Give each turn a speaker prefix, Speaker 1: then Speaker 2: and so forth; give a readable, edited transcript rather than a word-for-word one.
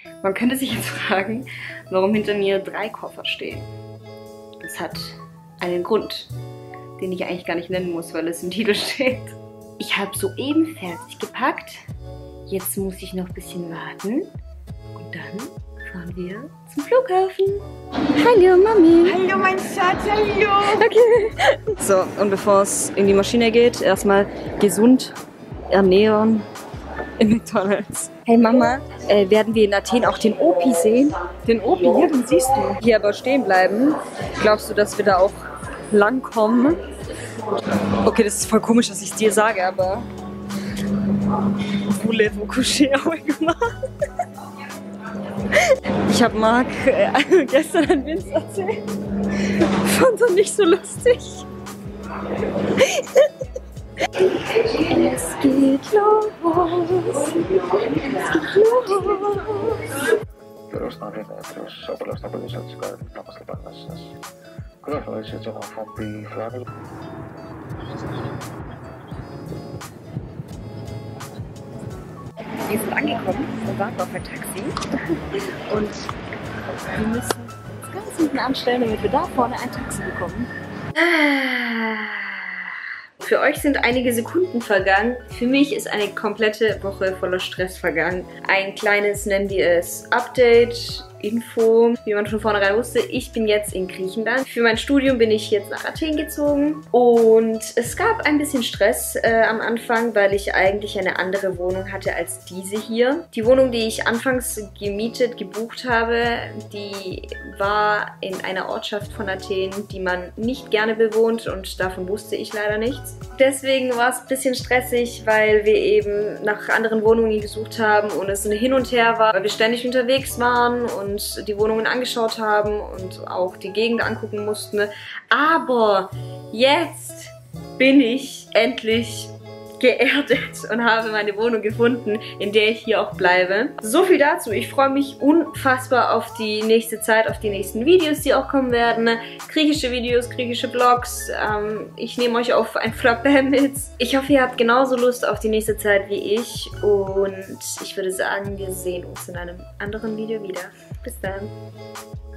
Speaker 1: Man könnte sich jetzt fragen, warum hinter mir 3 Koffer stehen. Das hat einen Grund, den ich eigentlich gar nicht nennen muss, weil es im Titel steht. Ich habe soeben fertig gepackt. Jetzt muss ich noch ein bisschen warten. Und dann fahren wir zum Flughafen. Hallo Mami.
Speaker 2: Hallo mein Schatz, hallo.
Speaker 1: Okay. So, und bevor es in die Maschine geht, erstmal gesund ernähren in McDonald's. Hey Mama, werden wir in Athen auch den Opi sehen? Den Opi? Ja, den siehst du. Hier aber stehen bleiben. Glaubst du, dass wir da auch langkommen? Okay, das ist voll komisch, dass ich es dir sage, aber... Voulez-vous coucher avec moi? Ich habe Marc gestern einen Witz erzählt. Fand er nicht so lustig. Es geht los. Es geht los.
Speaker 3: Terus sopilaista lisäksi napasta kannassa. Kyllä olisi sama fampi Flavio.
Speaker 1: Wir sind angekommen und warten auf ein Taxi. Und wir müssen uns ganz hinten anstellen, damit wir da vorne ein Taxi bekommen. Für euch sind einige Sekunden vergangen. Für mich ist eine komplette Woche voller Stress vergangen. Ein kleines, nennen wir es, Update, Info, wie man schon vornherein wusste. Ich bin jetzt in Griechenland. Für mein Studium bin ich jetzt nach Athen gezogen. Und es gab ein bisschen Stress am Anfang, weil ich eigentlich eine andere Wohnung hatte als diese hier. Die Wohnung, die ich anfangs gebucht habe, die war in einer Ortschaft von Athen, die man nicht gerne bewohnt und davon wusste ich leider nichts. Deswegen war es ein bisschen stressig, weil wir eben nach anderen Wohnungen gesucht haben und es ein Hin und Her war, weil wir ständig unterwegs waren und die Wohnungen angeschaut haben und auch die Gegend angucken mussten. Aber jetzt bin ich endlich geerdet und habe meine Wohnung gefunden, in der ich hier auch bleibe. So viel dazu. Ich freue mich unfassbar auf die nächste Zeit, auf die nächsten Videos, die auch kommen werden. Griechische Videos, griechische Vlogs. Ich nehme euch auf ein Frappé mit. Ich hoffe, ihr habt genauso Lust auf die nächste Zeit wie ich. Und ich würde sagen, wir sehen uns in einem anderen Video wieder. Bis dann.